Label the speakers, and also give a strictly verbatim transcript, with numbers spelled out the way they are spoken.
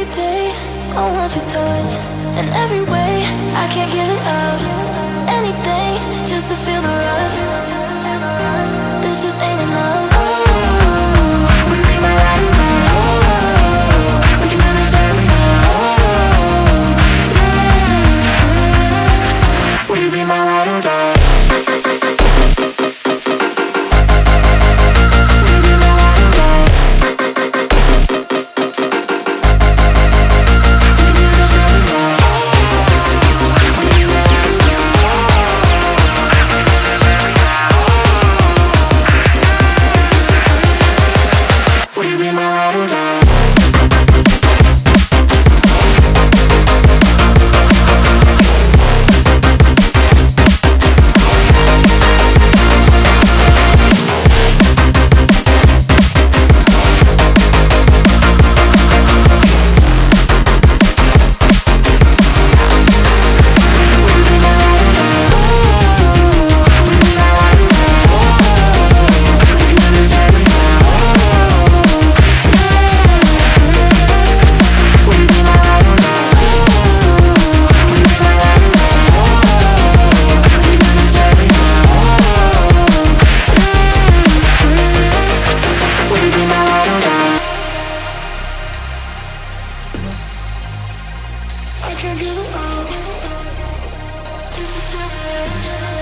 Speaker 1: day I want your touch in every way. I can't give it up. Anything just to feel the rush. This just ain't enough. Oh, will you be my ride or die? Oh, we can do this every night. Oh, yeah. Will you be my ride or die? I can't give it up. Just a